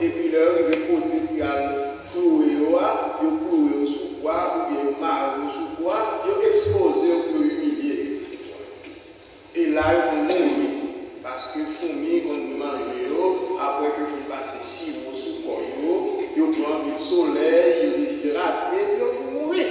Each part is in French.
et puis leur il veut côté puis clouer au sous quoi, ou bien au marge sous quoi, ils exposé pour humilier. Et là, ils vont mourir. Parce que fourmis, on nous mange, après que vous passez 6 mois sous quoi, ils prennent du soleil, ils déshydratent, et puis ils vont mourir.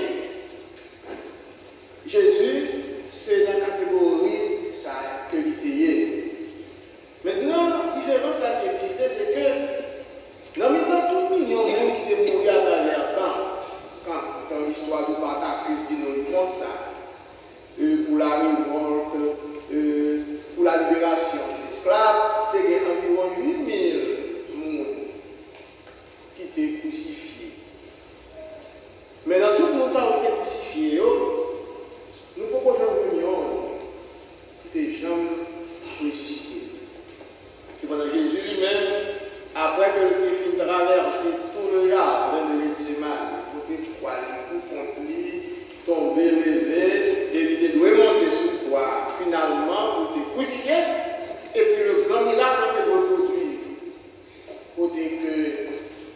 Jésus, c'est dans la catégorie ça que il est. Maintenant, la différence qui existait, c'est que dans le temps, tout million de monde qui est mort à travers temps, quand dans l'histoire de Spartacus dit non comme ça, pour la révolte, pour la libération des esclaves, il y a environ 8000 personnes qui étaient crucifiés. Mais dans tout le monde, ça a été crucifié. Nous ne pouvons pas faire des gens ressuscités. Et pendant Jésus lui-même, après que le film traversé tout le jardin de Gethsémani, côté quoi, il contre lui, tomber, lever, et il doit monter sous quoi, finalement, pour te crucifier, et puis le grand miracle que reproduit, côté que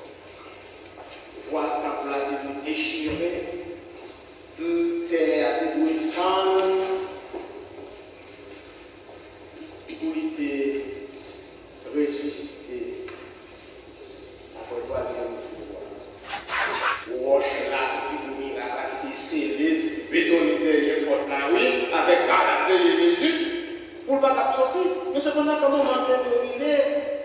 voilà ta plaque est déchirée, terre est douée femme, pour lui ressuscité. Après quoi, il y a roche là, qui est scellé, bétonné derrière porte là, oui, avec cadavre de Jésus, pour ne pas sortir. Mais cependant, quand on est en train de arriver,